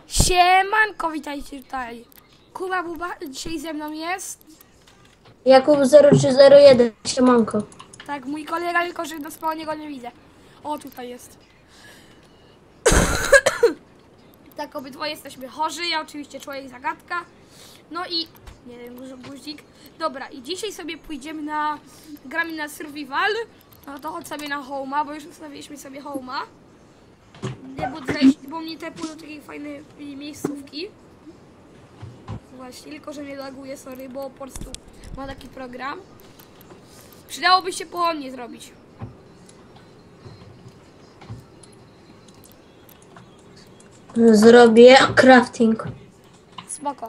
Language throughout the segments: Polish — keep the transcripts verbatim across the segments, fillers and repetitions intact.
Siemanko, witajcie tutaj. Kuba Buba dzisiaj ze mną jest. Jakub zero trzy zero jeden, siemanko. Tak, mój kolega, tylko że do spalonego nie widzę. O, tutaj jest. Tak, obydwoje jesteśmy chorzy, ja oczywiście człowiek zagadka. No i, nie wiem, guzik, guzik. Dobra, i dzisiaj sobie pójdziemy na, gramy na survival. No to chodź sobie na home'a, bo już ustawiliśmy sobie home'a. Nie, bo, zejść, bo mnie tepło do takiej fajnej miejscówki. Właśnie, tylko że mnie laguje, sorry, bo po prostu ma taki program. Przydałoby się pochodnie zrobić. Zrobię crafting. Spoko.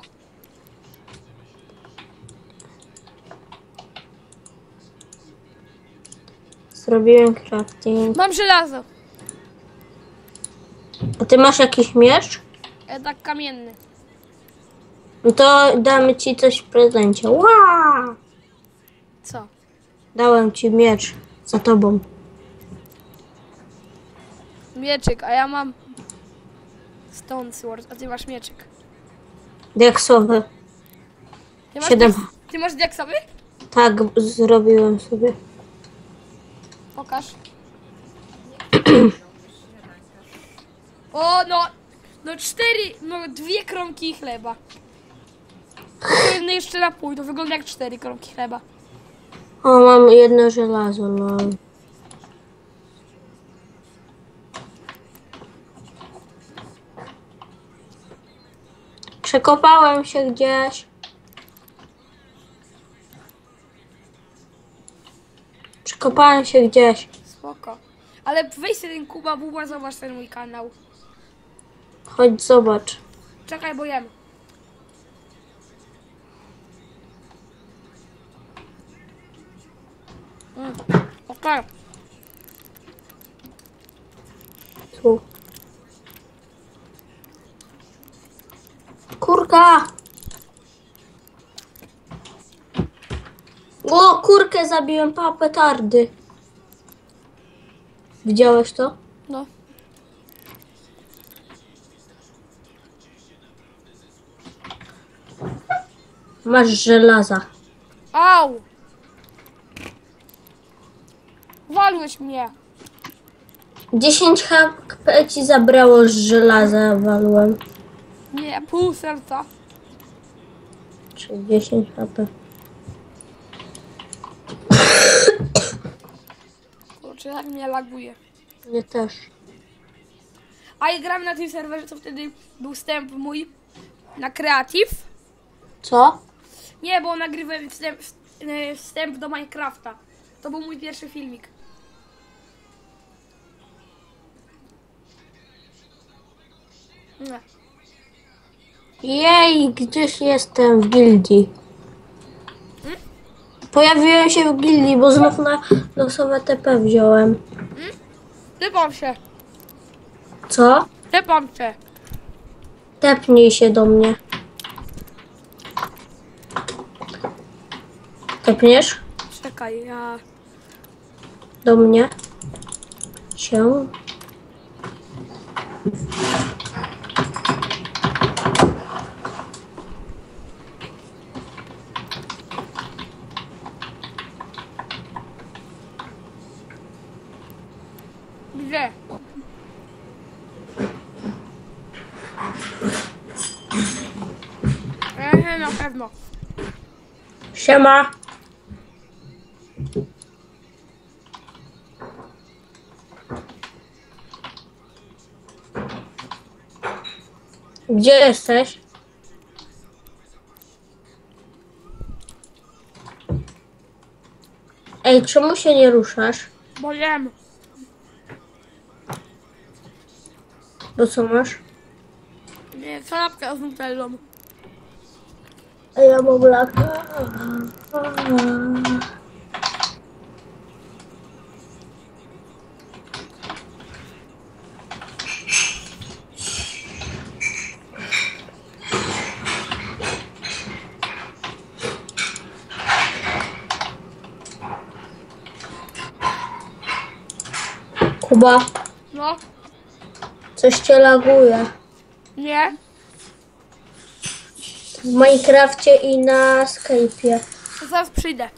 Zrobiłem crafting. Mam żelazo. A ty masz jakiś miecz? E, tak kamienny. No to damy ci coś w prezencie. Wow! Co? Dałem ci miecz za tobą. Mieczyk, a ja mam Stone Sword, a ty masz mieczyk. Diaksowy. Ty masz, Siedem. diaks- ty masz diaksowy? Tak, zrobiłem sobie. Pokaż. O, no, no cztery, no dwie kromki chleba. Pewnie jeszcze napój, to wygląda jak cztery kromki chleba. O, mam jedno żelazo, no. Przekopałem się gdzieś. Przekopałem się gdzieś. Spoko. Ale weź sobie ten Kuba Buba, zobacz ten mój kanał. Chodź, zobacz. Czekaj, bo jem. Mm, okej. Tu. Kurka! O, kurkę zabiłem, pa, petardy. Widziałeś to? No. Masz żelaza. Au! Walłeś mnie. dziesięć H P ci zabrało z żelaza, walłem. Nie, pół serca. Czy dziesięć H P. Kurczę, jak mnie laguje. Mnie też. A ja gram na tym serwerze, co wtedy był wstęp mój na Creative. Co? Nie, bo nagrywałem wstęp, wstęp do Minecrafta. To był mój pierwszy filmik. Nie. Jej, gdzieś jestem w gildii. Hmm? Pojawiłem się w gildii, bo znów na losowe T P wziąłem. Hmm? Typam się. Co? Typam się. Tepnij się do mnie. Tepniesz? Czekaj, ja... Do mnie. Się. Gdzie? Ehe, na pewno. Siema. Gdzie jesteś? Ej, czemu się nie ruszasz? Bo jem. Bo co masz? Nie, kanapkę z nutellą. A ja mam laka. Kuba, No, coś cię laguje. nie. W Minecrafcie i na Skype'ie. To zaraz przyjdę.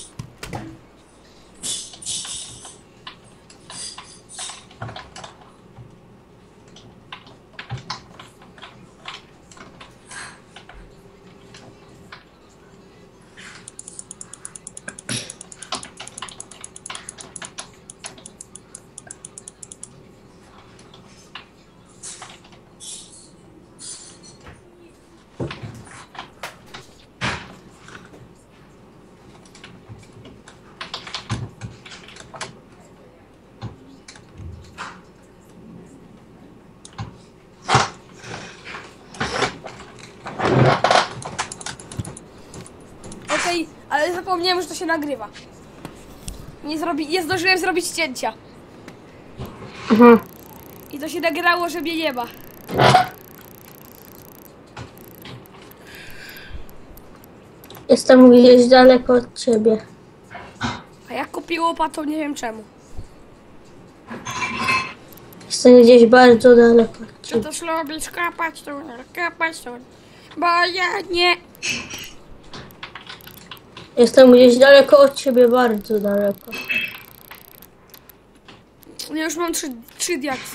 Okej, ale zapomniałem, że to się nagrywa. Nie, zrobi, nie zdążyłem zrobić cięcia. Mhm. I to się nagrało, że mnie nie ma. Jestem gdzieś daleko od ciebie. A jak kupił łopatą, nie wiem czemu. Jestem gdzieś bardzo daleko od Czy ciebie. też lubisz kapać, to kapać, to... Bo ja nie... Jestem gdzieś daleko od ciebie, bardzo daleko. Ja już mam trzy, trzy diaksy.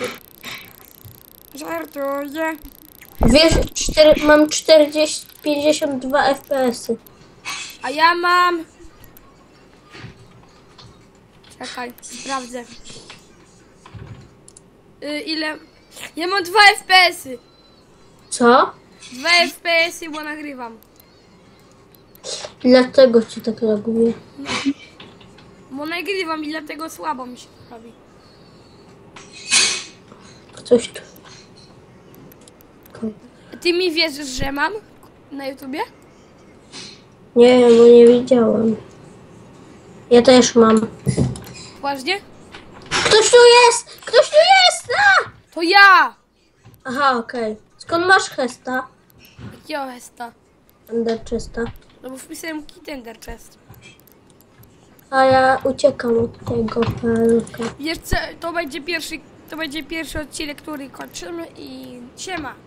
Żartuję. Wiesz, cztery, mam czterdzieści, pięćdziesiąt dwa F P S-y. A ja mam... Czekaj, sprawdzę. Y, ile... Ja mam dwa F P S-y. Co? dwa F P S-y, bo nagrywam. Dlatego ci tak laguje. Bo nagrywam i dlatego słabo mi się robi. Ktoś tu. Ty mi wierzysz, że mam na YouTubie? Nie, bo nie widziałem. Ja też mam. Poważnie? Ktoś tu jest! Ktoś tu jest! A! To ja! Aha, okej. Skąd masz Hesta? Jakiego hesta? Enderchesta. No bo wpisałem Kit Ender Chest. A ja uciekam od tego pelka. Wiesz co, to będzie pierwszy, to będzie pierwszy odcinek, który kończymy i siema.